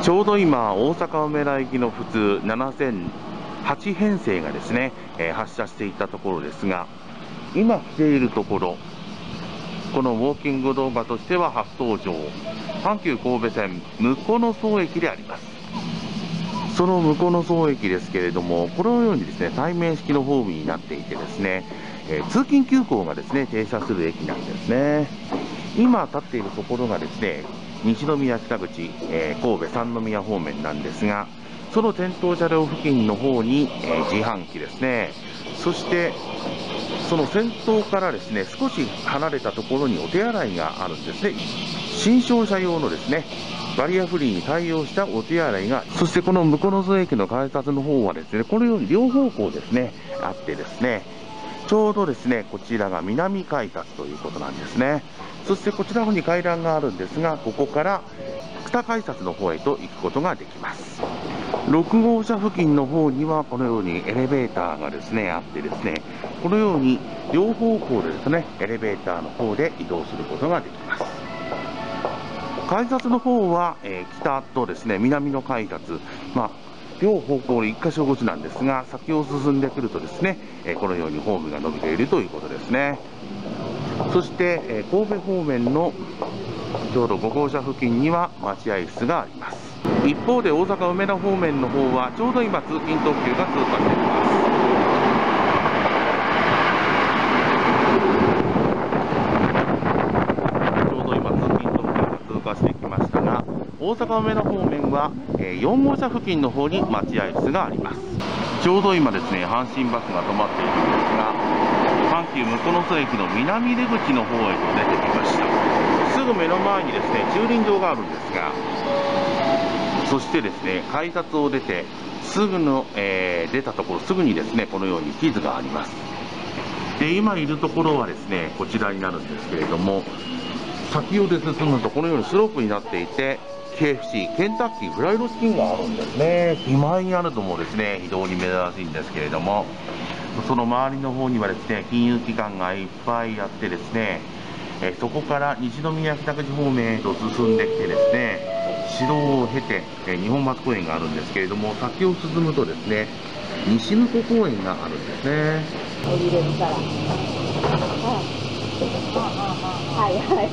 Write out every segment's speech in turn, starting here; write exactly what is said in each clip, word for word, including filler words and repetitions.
ちょうど今、大阪梅田行きの普通ななせんはち編成がですね、えー発車していたところですが、今来ているところ、このウォーキング動画としては初登場、阪急神戸線向野荘駅であります。その向野荘駅ですけれども、このようにですね、対面式のホームになっていてですね、えー通勤急行がですね、停車する駅なんですね。今立っているところがですね、西宮北口、えー神戸三宮方面なんですが、その先頭車両付近の方に、えー自販機ですね、そしてその先頭からですね、少し離れたところにお手洗いがあるんですね。新商車用のですね、バリアフリーに対応したお手洗いが、そしてこの向野荘駅の改札の方はですね、このように両方向ですね、あってですね、ちょうどですね、こちらが南改札ということなんですね。そしてこちらの方に階段があるんですが、ここから北改札の方へと行くことができます。ろく号車付近の方にはこのようにエレベーターがですね、あってですね、このように両方向でですね、エレベーターの方で移動することができます。改札の方は、えー北とですね、南の改札、まあ、両方向でいっ箇所ごつなんですが、先を進んでくるとですね、えーこのようにホームが伸びているということですね。そして、えー神戸方面のちょうどご号車付近には待合室があります。一方で大阪梅田方面の方はちょうど今通勤特急が通過しています。ちょうど今通勤特急が通過してきましたが、大阪梅田方面はえーよん号車付近の方に待合室があります。ちょうど今ですね、阪神バスが止まっているんですが、阪急向野荘駅の南出口の方へと出てきました。すぐ目の前にですね、駐輪場があるんですが、そしてですね、改札を出てすぐの、えー出たところ、すぐにですね、このように地図があります。で、今いるところはですね、こちらになるんですけれども、先をで進むとこのようにスロープになっていて、ケーエフシー、ケンタッキーフライドチキンがあるんですね。手前にあるのもですね、非常に珍しいんですけれども、その周りの方にはですね、金融機関がいっぱいあってですね、えーそこから西宮北口方面へと進んできてですね、市道を経て、えー日本松公園があるんですけれども、先を進むとですね、西向公園があるんですね。 降りれるから。はいはい。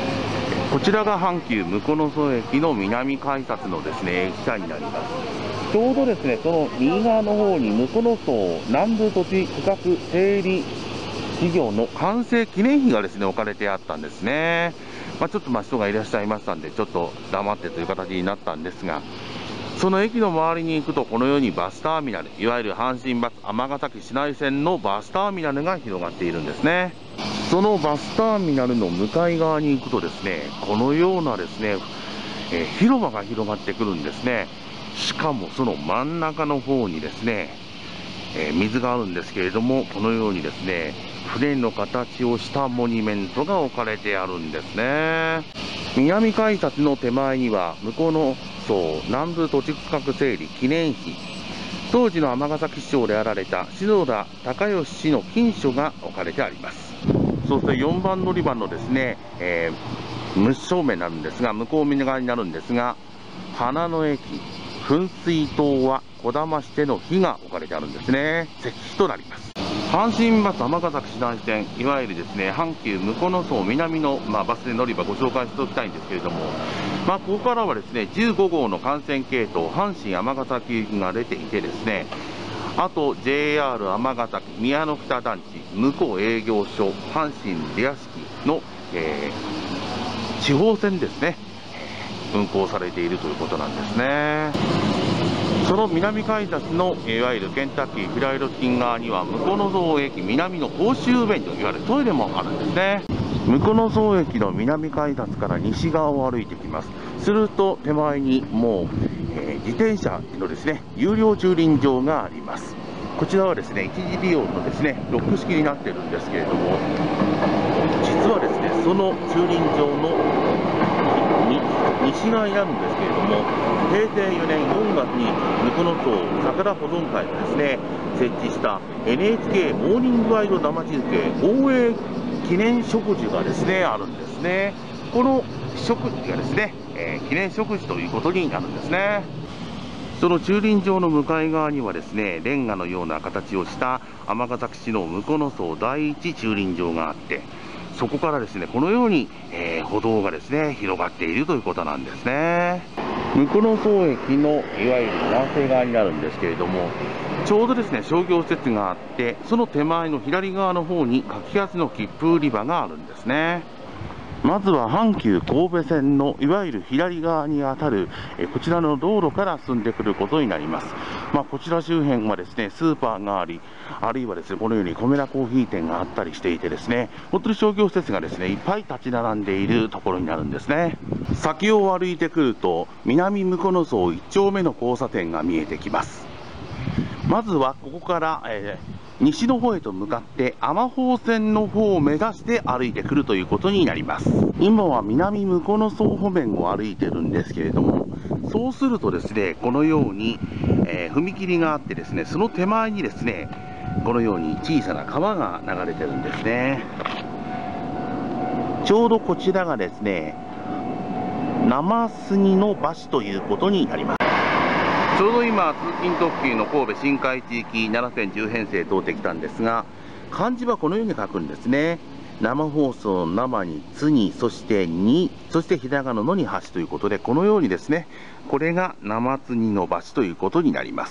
こちらが阪急向野荘駅の南改札のですね、駅舎になります。ちょうどですね、その右側の方に向野荘南部土地区画整理事業の完成記念碑がですね、置かれてあったんですね。まあ、ちょっとまあ人がいらっしゃいましたんで、ちょっと黙ってという形になったんですが、その駅の周りに行くと、このようにバスターミナル、いわゆる阪神バス尼崎市内線のバスターミナルが広がっているんですね。そのバスターミナルの向かい側に行くとですね、このようなですね、えー広場が広がってくるんですね。しかもその真ん中の方にですね、えー水があるんですけれども、このようにですね、船の形をしたモニュメントが置かれてあるんですね。南改札の手前には向野荘南部土地区画整理記念碑、当時の尼崎市長であられた篠田孝義氏の金書が置かれてあります。そしてよんばん乗り場のですね、えー、無正面になるんですが、向こう右側になるんですが、花の駅噴水塔はこだましての碑が置かれてあるんですね。石碑となります。阪神バス尼崎市内線、いわゆるですね、阪急向野荘南の、まあ、バス停乗り場ご紹介しておきたいんですけれども、まあ、ここからはですね、じゅうご号の幹線系統、阪神尼崎行きが出ていてですね、あと ジェイアール 尼崎、宮の北団地、向こう営業所、阪神出屋敷の、えー地方線ですね、運行されているということなんですね。その南改札のいわゆるケンタッキーフライドチキン側には向野荘駅南の公衆便所、いわゆるトイレもあるんですね。向野荘駅の南改札から西側を歩いてきます。すると手前にもう、えー自転車のですね、有料駐輪場があります。こちらはですね、一時利用のですね、ロック式になっているんですけれども、実はですね、その駐輪場のに西側になるんですけれども、平成よねんよんがつに向野荘桜保存会がですね、設置した エヌエイチケー モーニングワイド生中継応援記念植樹がですね、あるんですね。 この食事がですね、えー、記念食事ということになるんですね。その駐輪場の向かい側にはですね、レンガのような形をした尼崎市の向野荘第一駐輪場があって、そこからですね、このように、えー、歩道がですね、広がっているということなんですね。向野荘駅のいわゆる南西側になるんですけれども、ちょうどですね、商業施設があって、その手前の左側の方に柿安の切符売り場があるんですね。まずは阪急神戸線のいわゆる左側にあたるえこちらの道路から進んでくることになります。まあ、こちら周辺はですね、スーパーがあり、あるいはですね、このようにコメラコーヒー店があったりしていてですね、本当に商業施設がですね、いっぱい立ち並んでいるところになるんですね。先を歩いてくると、南向野荘いっ丁目の交差点が見えてきます。まずはここから、えー西の方へと向かって尼宝線の方を目指して歩いてくるということになります。今は南向野荘方面を歩いてるんですけれども、そうするとですね、このように、えー、踏切があってですね、その手前にですね、このように小さな川が流れてるんですね。ちょうどこちらがですね、生杉の橋ということになります。ちょうど今、通勤特急の神戸新海地域なな線じゅう編成通ってきたんですが、漢字はこのように書くんですね。生放送の生につに、そしてに、そしてひらがなのに橋ということで、このようにですね、これが生つにの橋ということになります。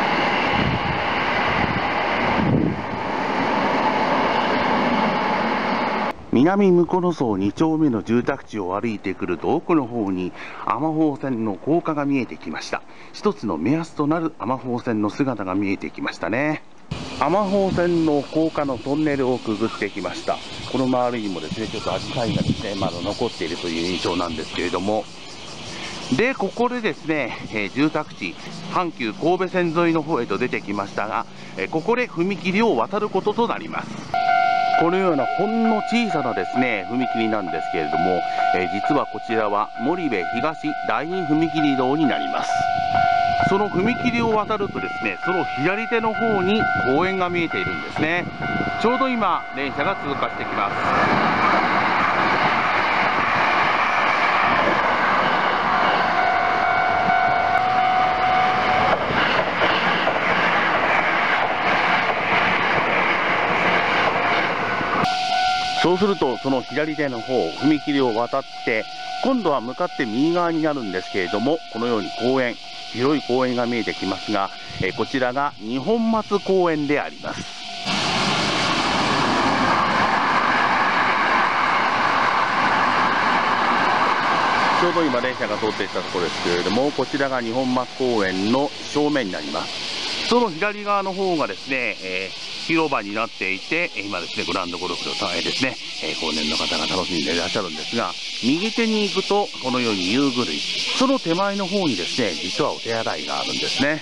南向野荘に丁目の住宅地を歩いてくると、奥の方に尼宝線の高架が見えてきました。一つの目安となる尼宝線の姿が見えてきましたね。尼宝線の高架のトンネルをくぐってきました。この周りにもですね、ちょっとアジサイがですね、まだ残っているという印象なんですけれども、で、ここでですね、えー、住宅地、阪急神戸線沿いの方へと出てきましたが、えー、ここで踏切を渡ることとなります。このようなほんの小さなですね、踏切なんですけれども、えー、実はこちらは森部東第二踏切道になります。その踏切を渡るとですね、その左手の方に公園が見えているんですね。ちょうど今、電車が通過してきます。そうすると、その左手の方、踏切を渡って、今度は向かって右側になるんですけれども、このように公園、広い公園が見えてきますが、えこちらが二本松公園であります。ちょうど今電車が通っていったところですけれども、こちらが二本松公園の正面になります。その左側の方がですね、えー広場になっていて、今ですね、グランドゴルフの大変ですね、えー、後年の方が楽しんでいらっしゃるんですが、右手に行くと、このように遊具類、その手前の方にですね、実はお手洗いがあるんですね。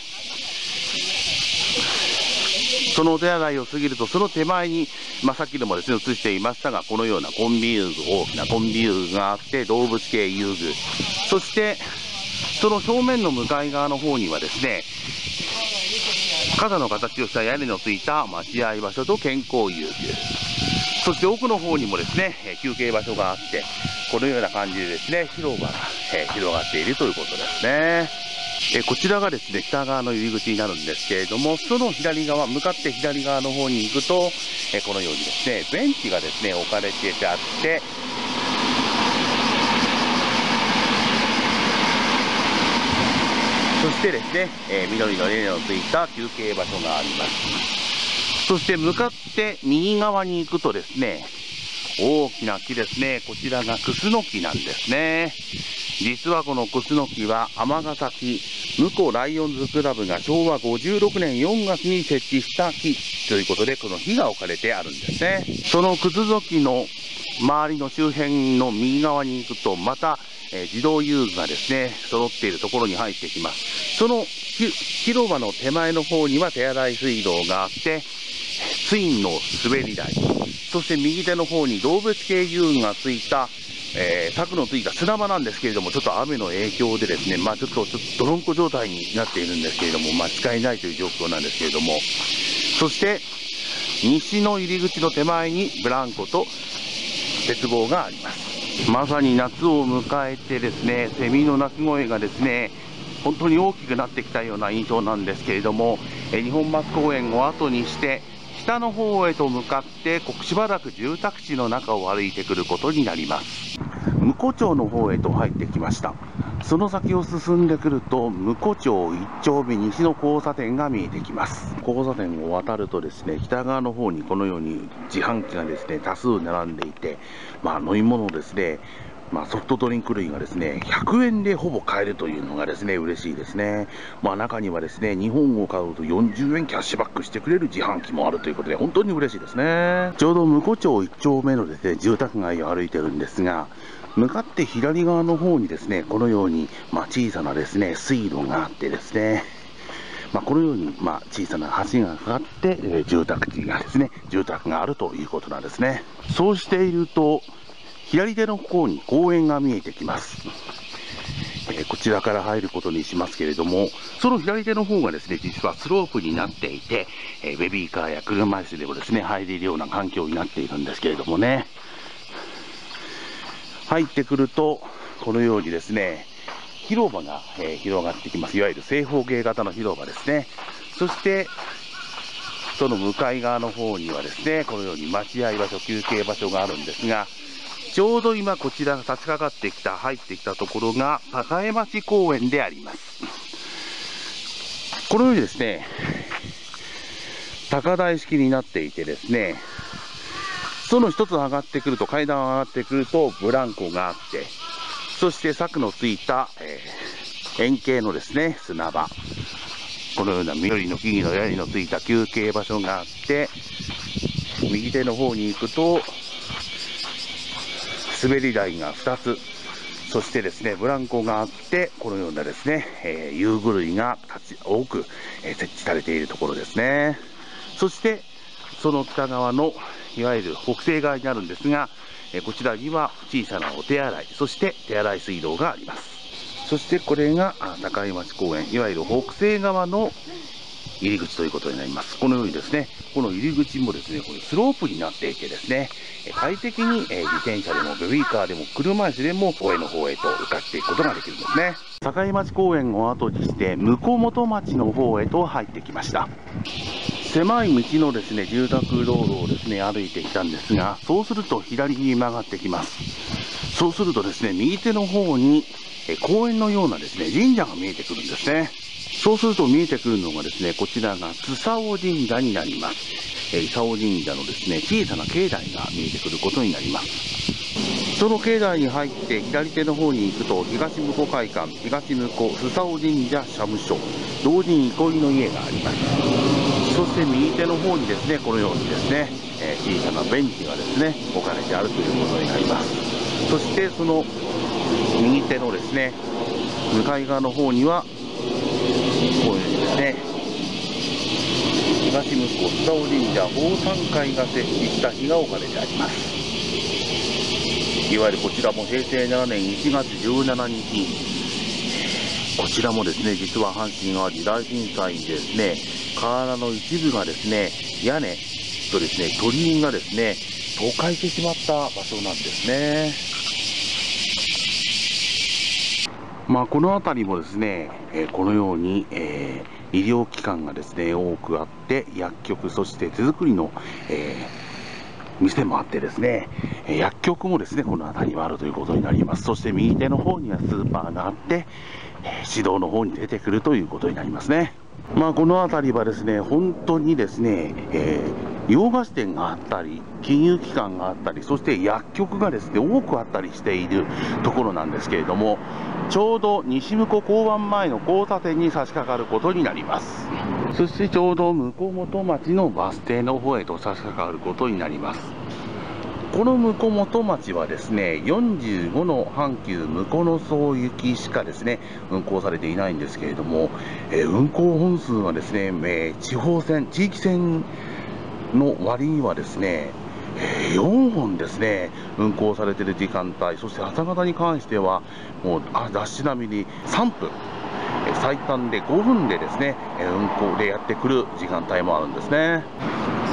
そのお手洗いを過ぎると、その手前に、まあ、さっきでもですね、映していましたが、このようなコンビ遊具、大きなコンビ遊具があって、動物系遊具、そして、その正面の向かい側の方にはですね、傘の形をした屋根のついた待合場所と健康遊具、そして奥の方にもですね、休憩場所があって、このような感じでですね、広場が広がっているということですね。えこちらがですね、北側の入り口になるんですけれども、その左側、向かって左側の方に行くと、えこのようにですね、ベンチがですね、置かれてあって、そしてですね、えー、緑の屋根のついた休憩場所があります。そして向かって右側に行くとですね、大きな木ですね、こちらがクスノキなんですね。実はこのクスノキは尼崎向こうライオンズクラブがしょうわごじゅうろくねんよんがつに設置した木ということで、この木が置かれてあるんですね。そのクスノキの周りの周辺の右側に行くと、またえー、自動遊具がですね、揃っているところに入ってきます。その広場の手前の方には手洗い水道があって、ツインの滑り台、そして右手の方に動物系遊具がついた、えー、柵のついた砂場なんですけれども、ちょっと雨の影響でですね、まあちょっと、ちょっと泥んこ状態になっているんですけれども、まあ使えないという状況なんですけれども、そして、西の入り口の手前にブランコと鉄棒があります。 まさに夏を迎えてですね、セミの鳴き声がですね、本当に大きくなってきたような印象なんですけれども、え日本松公園を後にして北の方へと向かってしばらく住宅地の中を歩いてくることになります。婿町の方へと入ってきました。その先を進んでくると婿町いち丁目西の交差点が見えてきます。交差点を渡るとですね、北側の方にこのように自販機がですね多数並んでいて、まあ、飲み物ですね、まあ、ソフトドリンク類がですねひゃくえんでほぼ買えるというのがですね嬉しいですね。まあ、中にはですね日本を買うとよんじゅうえんキャッシュバックしてくれる自販機もあるということで本当に嬉しいですね。ちょうど婿町いち丁目のですね住宅街を歩いてるんですが、向かって左側の方にですねこのように、まあ、小さなですね水路があってですね、まあ、このように、まあ、小さな橋がかかって、えー、住宅地がですね住宅があるということなんですね。そうしていると左手の方に公園が見えてきます。えー、こちらから入ることにしますけれども、その左手の方がですね実はスロープになっていて、えー、ベビーカーや車椅子でもですね入れるような環境になっているんですけれどもね、入ってくるとこのようにですね広場が、えー、広がってきます。いわゆる正方形型の広場ですね。そしてその向かい側の方にはですねこのように待合場所、休憩場所があるんですが、ちょうど今こちらが差し掛かってきた入ってきたところが栄町公園であります。このようにですね高台式になっていてですね、その一つ上がってくると、階段を上がってくるとブランコがあって、そして柵のついた、えー、円形のですね砂場、このような緑の木々の屋根のついた休憩場所があって、右手の方に行くと滑り台がふたつ、そしてですねブランコがあって、このようなですね、えー、遊具類が立ち多く、えー、設置されているところですね。そしてその北側のいわゆる北西側になるんですが、えー、こちらには小さなお手洗い、そして手洗い水道があります。そしてこれが栄町公園、いわゆる北西側の入り口ということになります。このようにですね、この入り口もですね、これスロープになっていてですね、快適に自転車でもベビーカーでも車椅子でも上の方へと向かっていくことができるんですね。栄町公園を後にして婿本町の方へと入ってきました。狭い道のですね住宅道路をですね歩いてきたんですが、そうすると左に曲がってきます。そうするとですね右手の方に公園のようなですね神社が見えてくるんですね。そうすると見えてくるのがですね、こちらが須佐尾神社になります。えー、佐尾神社のですね小さな境内が見えてくることになります。その境内に入って左手の方に行くと、東向会館、東向須佐尾神社社務所、同人憩いの家があります。そして右手の方にですねこのようにですね、えー、小さなベンチがですね置かれてあるということになります。そしてその右手のですね向かい側の方にはこういうですね東向こう須佐尾神社奉賛会が設置した碑が置かれてあります。いわゆるこちらもへいせいななねんいちがつじゅうしちにち、こちらもですね実は阪神・淡路大震災でですね瓦の一部がですね屋根とですね鳥居がですね倒壊してしまった場所なんですね。まあ、この辺りもですね、えー、このように、えー、医療機関がですね多くあって、薬局、そして手作りの、えー、店もあってですね、薬局もですねこの辺りにはあるということになります。そして右手の方にはスーパーがあって、えー、市道の方に出てくるということになりますね。まあ、この辺りはですね本当にですね、えー、洋菓子店があったり、金融機関があったり、そして薬局がですね多くあったりしているところなんですけれども、ちょうど西向交番前の交差点に差し掛かることになります。そしてちょうど婿本町のバス停の方へと差し掛かることになります。この婿本町はですねよんじゅうごの阪急婿総行きしかですね運行されていないんですけれども、えー、運行本数はですね、えー、地方線、地域線の割にはですねえー、よんほんですね運行されている時間帯、そして朝方に関してはもうあダッシュ並みにさんぷん、えー、最短でごふんでですね、えー、運行でやってくる時間帯もあるんですね。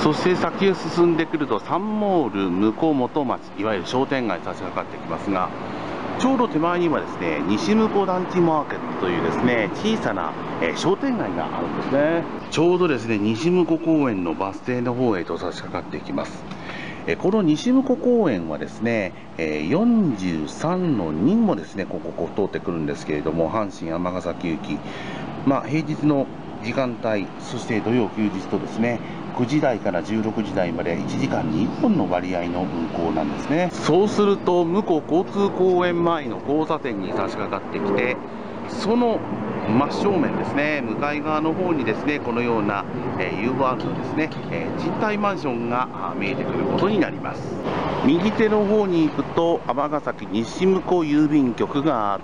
そして先へ進んでくるとサンモール向本町、いわゆる商店街に差し掛かってきますが、ちょうど手前にはですね、西向団地マーケットというですね、小さな、えー、商店街があるんですね。ちょうどですね、西向公園のバス停の方へと差し掛かっていきます。えー、この西向公園はですね、えー、よんじゅうさんのにもですね、こここ通ってくるんですけれども、阪神尼崎行き、まあ、平日の時間帯、そして土曜休日とですね、くじ台からじゅうろくじ台までいちじかんにいっぽんの割合の運行なんですね。そうすると、向こう交通公園前の交差点に差し掛かってきて、その真正面ですね、向かい側の方にですね、このような、えー、ユーアール のですね、えー、賃貸マンションが見えてくることになります。右手の方に行くと、尼崎西向郵便局があって、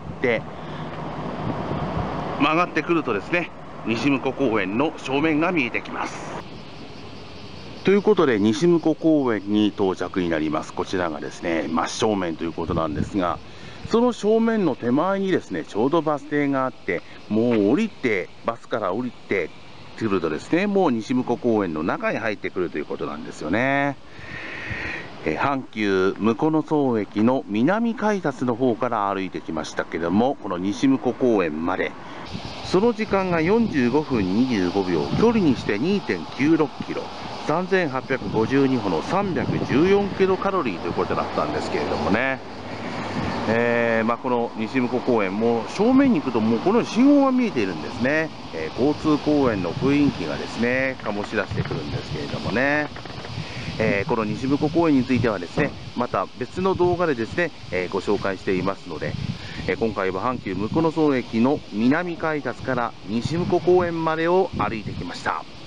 曲がってくるとですね、西向公園の正面が見えてきます。ということで、西向公園に到着になります。こちらがですね、真正面ということなんですが、その正面の手前にですね、ちょうどバス停があって、もう降りて、バスから降りてくるとですね、もう西向公園の中に入ってくるということなんですよね。え阪急向荘駅の南改札の方から歩いてきましたけども、この西向公園まで、その時間がよんじゅうごふんにじゅうごびょう、距離にして にてんきゅうろくキロ、さんぜんはっぴゃくごじゅうにほのさんびゃくじゅうよんキロカロリーということだったんですけれどもね。えーまあ、この西向公園も正面に行くともうこのように信号が見えているんですね。えー、交通公園の雰囲気がですね、醸し出してくるんですけれどもね。えー、この西向公園についてはですね、また別の動画でですね、えー、ご紹介していますので、えー、今回は阪急向荘駅の南改札から西向公園までを歩いてきました。